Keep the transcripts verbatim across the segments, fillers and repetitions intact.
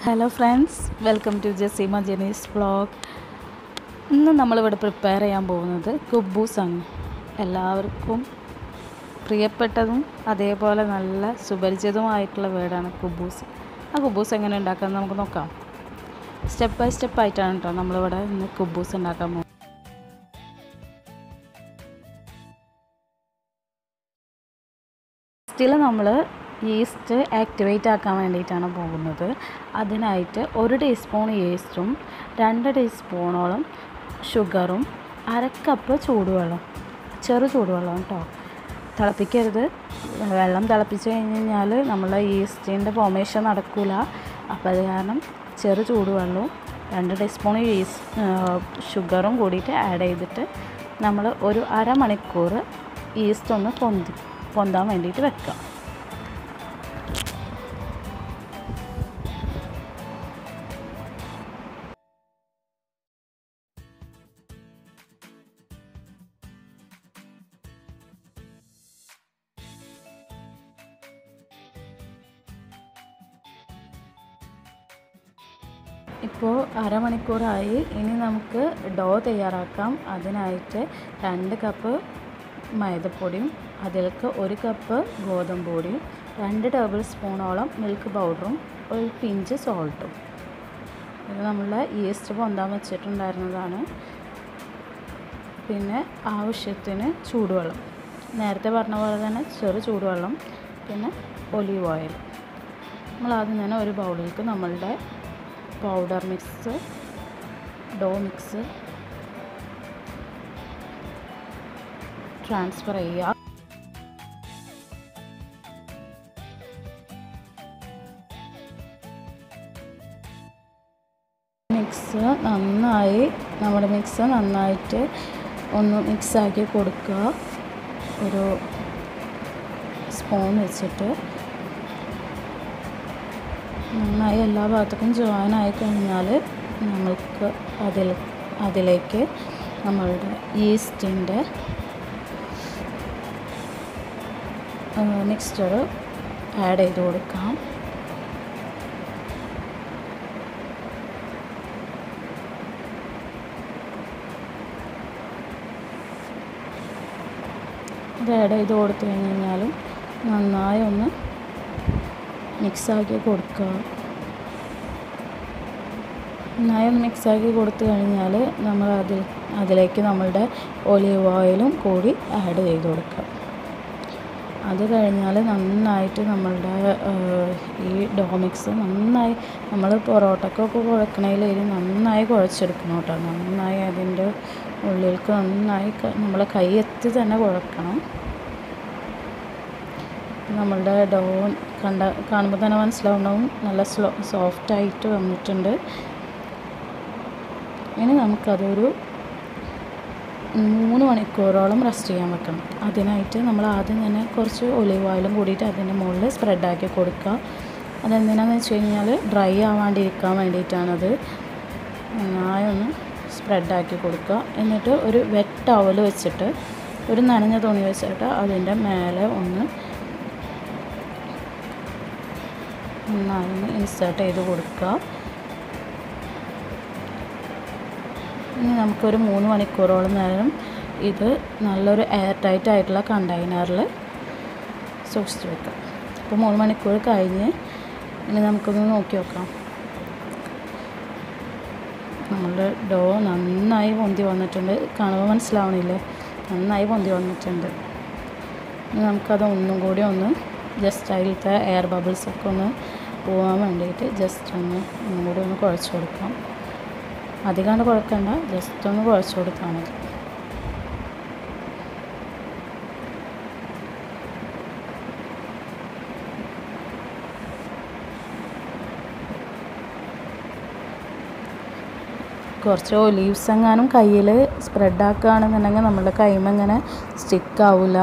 Hello friends, welcome to Jaseema Jenees vlog. ഇന്ന് നമ്മളിവിടെ prepare ചെയ്യാൻ പോകുന്നത് കുബൂസാണ്. എല്ലാവർക്കും പ്രിയപ്പെട്ടതും അതേപോലെ നല്ല സുപരിചിതവുമായിട്ടുള്ള വേർഡാണ് കുബൂസ്. ആ കുബൂസ് എങ്ങനെ ഉണ്ടാക്കാമെന്ന് നമുക്ക് നോക്കാം. സ്റ്റെപ്പ് ബൈ സ്റ്റെപ്പ് ആയിട്ടാണ് കേട്ടോ നമ്മളിവിടെ ഇന്ന് കുബൂസ് ഉണ്ടാക്കാൻ പോകുന്നത്. ഫസ്റ്റിൽ നമ്മൾ ഈസ്റ്റ് ആക്ടിവേറ്റ് ആക്കാൻ വേണ്ടിയിട്ടാണ് പോകുന്നത്. അതിനായിട്ട് ഒരു ടീസ്പൂൺ ഈസ്റ്റും രണ്ട് ടീസ്പൂണോളം ഷുഗറും അര കപ്പ് ചൂടുവെള്ളം, ചെറു ചൂടുവെള്ളം കേട്ടോ, തിളപ്പിക്കരുത്. വെള്ളം തിളപ്പിച്ച് കഴിഞ്ഞ് കഴിഞ്ഞാൽ നമ്മളെ ഈസ്റ്റിൻ്റെ ഫോർമേഷൻ നടക്കില്ല. അപ്പോൾ അത് കാരണം ചെറു ചൂടുവെള്ളവും രണ്ട് ടീസ്പൂൺ ഈസ്റ്റ് ഷുഗറും കൂടിയിട്ട് ആഡ് ചെയ്തിട്ട് നമ്മൾ ഒരു അരമണിക്കൂർ ഈസ്റ്റ് ഒന്ന് പൊന്തി പൊന്താൻ വേണ്ടിയിട്ട് വെക്കാം. ഇപ്പോൾ അരമണിക്കൂറായി. ഇനി നമുക്ക് ഡോ തയ്യാറാക്കാം. അതിനായിട്ട് രണ്ട് കപ്പ് മൈദപ്പൊടിയും അതിലേക്ക് ഒരു കപ്പ് ഗോതമ്പ് പൊടിയും രണ്ട് ടേബിൾ സ്പൂണോളം മിൽക്ക് പൗഡറും ഒരു പിഞ്ച് സോൾട്ടും. ഇത് നമ്മളെ ഈസ്റ്റ് പൊന്താൻ വെച്ചിട്ടുണ്ടായിരുന്നതാണ്. പിന്നെ ആവശ്യത്തിന് ചൂടുവെള്ളം, നേരത്തെ പറഞ്ഞ പോലെ തന്നെ ചെറു ചൂടുവെള്ളം, പിന്നെ ഒലീവ് ഓയിൽ. നമ്മൾ ആദ്യം തന്നെ ഒരു ബൗളിലേക്ക് നമ്മളുടെ powder mix, dough mix transfer ചെയ്യുക. മിക്സ് നന്നായി നമ്മുടെ മിക്സ് നന്നായിട്ട് ഒന്ന് മിക്സാക്കി കൊടുക്കുക. ഒരു സ്പൂൺ വെച്ചിട്ട് നന്നായി എല്ലാ ഭാഗത്തേക്കും ജോയിൻ ആയി കഴിഞ്ഞാൽ നമ്മൾക്ക് അതിൽ അതിലേക്ക് നമ്മളുടെ ഈസ്റ്റിൻ്റെ മിക്സ്ചർ ആഡ് ചെയ്ത് കൊടുക്കാം. ഇത് ആഡ് ചെയ്ത് കൊടുത്തു കഴിഞ്ഞ് കഴിഞ്ഞാലും നന്നായി ഒന്ന് മിക്സാക്കി കൊടുക്കുക. നന്നായി ഒന്ന് മിക്സാക്കി കൊടുത്തു കഴിഞ്ഞാൽ നമ്മൾ അതിൽ അതിലേക്ക് നമ്മളുടെ ഒലീവ് ഓയിലും കൂടി ആഡ് ചെയ്ത് കൊടുക്കുക. അത് കഴിഞ്ഞാൽ നന്നായിട്ട് നമ്മളുടെ ഈ ഡോ മിക്സ് നന്നായി നമ്മൾ പൊറോട്ടക്കൊക്കെ കുഴക്കണതിൽ നന്നായി കുഴച്ചെടുക്കണം കേട്ടോ. നന്നായി അതിൻ്റെ ഉള്ളിലേക്ക് നന്നായി നമ്മളെ കൈ എത്തി തന്നെ കുഴക്കണം. നമ്മളുടെ ഡോ കണ്ട കാണുമ്പോൾ തന്നെ മനസ്സിലാവുന്നതും നല്ല സ്ലോ സോഫ്റ്റായിട്ട് വന്നിട്ടുണ്ട്. ഇനി നമുക്കതൊരു മൂന്ന് മണിക്കൂറോളം റെസ്റ്റ് ചെയ്യാൻ വെക്കണം. അതിനായിട്ട് നമ്മൾ ആദ്യം തന്നെ കുറച്ച് ഒലിവ് ഓയിലും കൂടിയിട്ട് അതിൻ്റെ മുകളിൽ സ്പ്രെഡാക്കി കൊടുക്കുക. അതെന്തിനാണെന്ന് വെച്ച് കഴിഞ്ഞാൽ ഡ്രൈ ആവാണ്ടിരിക്കാൻ വേണ്ടിയിട്ടാണത്. നന്നായി ഒന്ന് സ്പ്രെഡാക്കി കൊടുക്കുക. എന്നിട്ട് ഒരു വെറ്റ് ടവൽ വെച്ചിട്ട്, ഒരു നനഞ്ഞ തുണി വെച്ചിട്ട് അതിൻ്റെ മേലെ ഒന്ന് നന്നായി ഒന്ന് ഇൻസേർട്ട് ചെയ്ത് കൊടുക്കുക. ഇനി നമുക്കൊരു മൂന്ന് മണിക്കൂറോളം നേരം ഇത് നല്ലൊരു എയർ ടൈറ്റ് ആയിട്ടുള്ള കണ്ടെയ്നറിൽ സൂക്ഷിച്ച് വെക്കാം. ഇപ്പോൾ മൂന്ന് മണിക്കൂർ കഴിഞ്ഞ് ഇനി നമുക്കൊന്ന് നോക്കി നോക്കാം. നമ്മളുടെ ഡോ നന്നായി പൊന്തി വന്നിട്ടുണ്ട്. കാണുമ്പോൾ മനസ്സിലാവണില്ലേ, നന്നായി പൊന്തി വന്നിട്ടുണ്ട്. ഇനി നമുക്കത് ഒന്നും കൂടി ഒന്ന് ജസ്റ്റ് അതിലത്തെ എയർ ബബിൾസൊക്കെ ഒന്ന് പോകാൻ വേണ്ടിയിട്ട് ജസ്റ്റ് ഒന്ന് ഒന്നും കൂടി ഒന്ന് കുഴച്ച് കൊടുക്കാം. അധികമാണ്ട് കുഴക്കണ്ട, ജസ്റ്റ് ഒന്ന് കുഴച്ച് കൊടുത്താൽ മതി. കുറച്ച് ഒലീവ്സ് എങ്ങാനും കയ്യിൽ സ്പ്രെഡാക്കുകയാണെന്നുണ്ടെങ്കിൽ നമ്മുടെ കൈമ ഇങ്ങനെ സ്റ്റിക്കാവില്ല.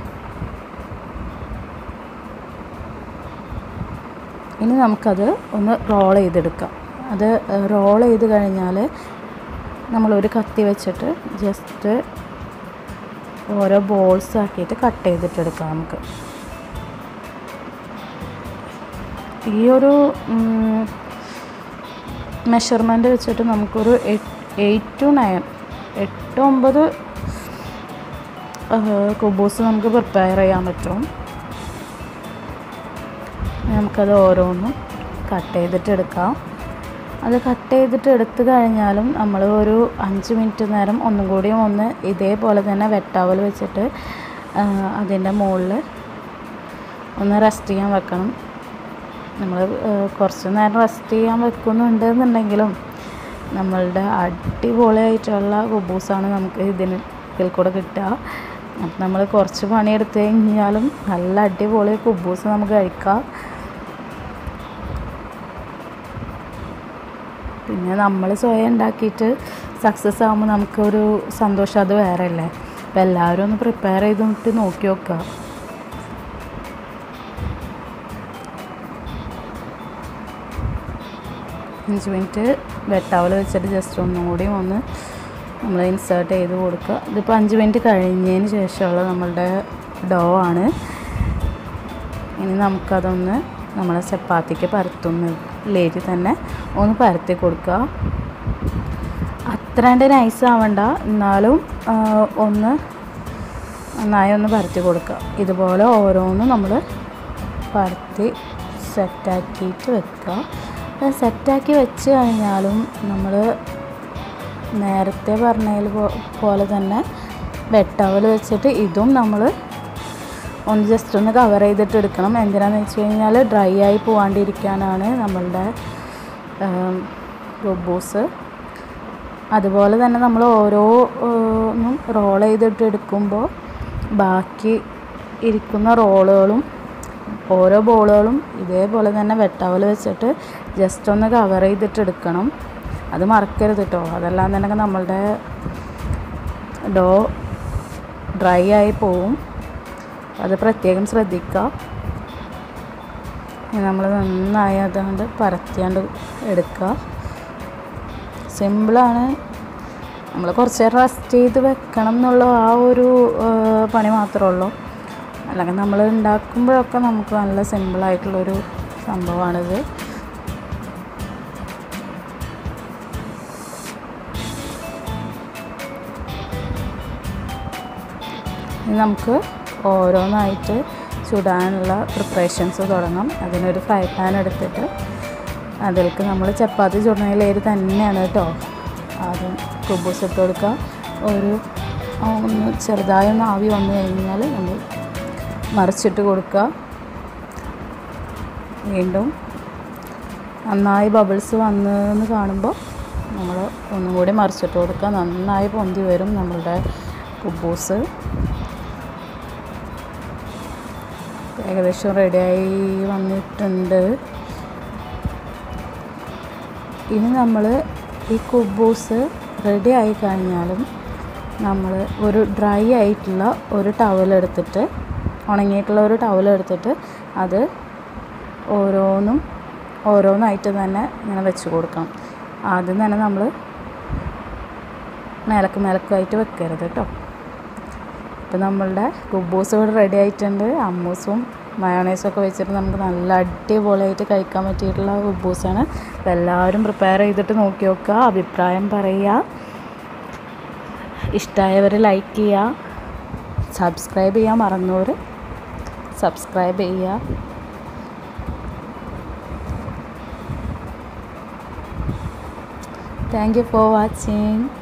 ഇനി നമുക്കത് ഒന്ന് റോൾ ചെയ്തെടുക്കാം. അത് റോൾ ചെയ്ത് കഴിഞ്ഞാൽ നമ്മളൊരു കത്തി വെച്ചിട്ട് ജസ്റ്റ് ഓരോ ബോൾസ് ആക്കിയിട്ട് കട്ട് ചെയ്തിട്ടെടുക്കാം നമുക്ക്. ഈ ഒരു മെഷർമെൻറ്റ് വെച്ചിട്ട് നമുക്കൊരു എയ്റ്റ് ടു നയൻ എട്ട് ഒമ്പത് കുബൂസ് നമുക്ക് പ്രിപ്പയർ ചെയ്യാൻ പറ്റും. നമുക്കത് ഓരോന്നും കട്ട് ചെയ്തിട്ട് എടുക്കാം. അത് കട്ട് ചെയ്തിട്ട് എടുത്തു കഴിഞ്ഞാലും നമ്മൾ ഒരു അഞ്ച് മിനിറ്റ് നേരം ഒന്നും കൂടിയും ഒന്ന് ഇതേപോലെ തന്നെ വെട്ടാവൽ വെച്ചിട്ട് അതിൻ്റെ മുകളിൽ ഒന്ന് റെസ്റ്റ് ചെയ്യാൻ വെക്കണം. നമ്മൾ കുറച്ച് നേരം റെസ്റ്റ് ചെയ്യാൻ വെക്കുന്നുണ്ടെന്നുണ്ടെങ്കിലും നമ്മളുടെ അടിപൊളിയായിട്ടുള്ള കുബൂസാണ് നമുക്ക് ഇതിന് ഇതിൽ കൂടെ കിട്ടുക. അപ്പം നമ്മൾ കുറച്ച് പണിയെടുത്ത് കഴിഞ്ഞാലും നല്ല അടിപൊളി കുബൂസ് നമുക്ക് കഴിക്കാം. പിന്നെ നമ്മൾ സ്വയം ഉണ്ടാക്കിയിട്ട് സക്സസ് ആകുമ്പോൾ നമുക്കൊരു സന്തോഷം അത് വേറെ അല്ലേ. അപ്പോൾ എല്ലാവരും ഒന്ന് പ്രിപ്പയർ ചെയ്തിട്ട് നോക്കി നോക്കുക. അഞ്ച് മിനിറ്റ് വെട്ടാവൽ വെച്ചിട്ട് ജസ്റ്റ് ഒന്നും കൂടി ഒന്ന് നമ്മൾ ഇൻസേർട്ട് ചെയ്ത് കൊടുക്കുക. ഇതിപ്പോൾ അഞ്ച് മിനിറ്റ് കഴിഞ്ഞതിന് ശേഷമുള്ള നമ്മളുടെ ഡോ ആണ്. ഇനി നമുക്കതൊന്ന് നമ്മൾ ചപ്പാത്തിക്ക് പരത്തുന്നതിലേക്ക് തന്നെ ഒന്ന് പരത്തി കൊടുക്കുക. അത്ര കണ്ട് നൈസ് ആവണ്ട, എന്നാലും ഒന്ന് നന്നായി ഒന്ന് പരത്തി കൊടുക്കുക. ഇതുപോലെ ഓരോന്നും നമ്മൾ പരത്തി സെറ്റാക്കിയിട്ട് വെക്കുക. സെറ്റാക്കി വെച്ച് കഴിഞ്ഞാലും നമ്മൾ നേരത്തെ പറഞ്ഞതിൽ പോലെ തന്നെ വെട്ടവൽ വെച്ചിട്ട് ഇതും നമ്മൾ ഒന്ന് ജസ്റ്റ് ഒന്ന് കവർ ചെയ്തിട്ട് എടുക്കണം. എന്തിനാന്ന് വെച്ച് കഴിഞ്ഞാൽ ഡ്രൈ ആയി പോകാണ്ടിരിക്കാനാണ് നമ്മളുടെ കുബൂസ്. അതുപോലെ തന്നെ നമ്മൾ ഓരോന്നും റോൾ ചെയ്തിട്ട് എടുക്കുമ്പോൾ ബാക്കി ഇരിക്കുന്ന റോളുകളും ഓരോ ബോളുകളും ഇതേപോലെ തന്നെ വെട്ടവൽ വെച്ചിട്ട് ജസ്റ്റ് ഒന്ന് കവർ ചെയ്തിട്ട് എടുക്കണം. അത് മറക്കരുത് കേട്ടോ, അതല്ലാന്നുണ്ടെങ്കിൽ നമ്മളുടെ ഡോ ഡ്രൈ ആയി പോവും. അത് പ്രത്യേകം ശ്രദ്ധിക്കുക. നമ്മൾ നന്നായി അതുകൊണ്ട് പരത്തിയാണ്ട് എടുക്കുക. സിമ്പിളാണ്. നമ്മൾ കുറച്ച് നേരം റെസ്റ്റ് ചെയ്ത് വെക്കണം എന്നുള്ള ആ ഒരു പണി മാത്രമേ ഉള്ളൂ. അല്ലെങ്കിൽ നമ്മൾ ഉണ്ടാക്കുമ്പോഴൊക്കെ നമുക്ക് നല്ല സിമ്പിളായിട്ടുള്ളൊരു സംഭവമാണിത്. ഇനി നമുക്ക് ഓരോന്നായിട്ട് ചുടാനുള്ള പ്രിപ്പറേഷൻസ് തുടങ്ങാം. അതിനൊരു ഫ്രൈ പാൻ എടുത്തിട്ട് അതിലേക്ക് നമ്മൾ ചപ്പാത്തി ചുടുന്നതിലേര് തന്നെയാണ് കേട്ടോ ആദ്യം കുബൂസ് ഇട്ട് കൊടുക്കുക. ഒരു ഒന്ന് ചെറുതായി ഒന്ന് ആവി വന്നു കഴിഞ്ഞാൽ നമ്മൾ മറിച്ചിട്ട് കൊടുക്കുക. വീണ്ടും നന്നായി ബബിൾസ് വന്നെന്ന് കാണുമ്പോൾ നമ്മൾ ഒന്നും കൂടി മറിച്ചിട്ട് കൊടുക്കുക. നന്നായി പൊന്തി വരും നമ്മളുടെ കുബൂസ്. ഏകദേശം റെഡിയായി വന്നിട്ടുണ്ട്. ഇനി നമ്മൾ ഈ കുബൂസ് റെഡി ആയി കഴിഞ്ഞാലും നമ്മൾ ഒരു ഡ്രൈ ആയിട്ടുള്ള ഒരു ടവലെടുത്തിട്ട് ഉണങ്ങിയിട്ടുള്ള ഒരു ടവലെടുത്തിട്ട് അത് ഓരോന്നും ഓരോന്നായിട്ട് തന്നെ ഇങ്ങനെ വെച്ച് കൊടുക്കണം. ആദ്യം തന്നെ നമ്മൾ മേലക്ക് മേലക്കുമായിട്ട് വെക്കരുത് കേട്ടോ. ഇപ്പം നമ്മളുടെ കുബൂസ് ഇവിടെ റെഡി ആയിട്ടുണ്ട്. അമ്മൂസും മയോണൈസൊക്കെ വെച്ചിട്ട് നമുക്ക് നല്ല അടിപൊളിയായിട്ട് കഴിക്കാൻ പറ്റിയിട്ടുള്ള കുബൂസാണ്. അപ്പോൾ എല്ലാവരും പ്രിപ്പയർ ചെയ്തിട്ട് നോക്കി നോക്കുക, അഭിപ്രായം പറയുക. ഇഷ്ടമായവർ ലൈക്ക് ചെയ്യുക, സബ്സ്ക്രൈബ് ചെയ്യാൻ മറന്നവർ സബ്സ്ക്രൈബ് ചെയ്യുക. Thank you for watching.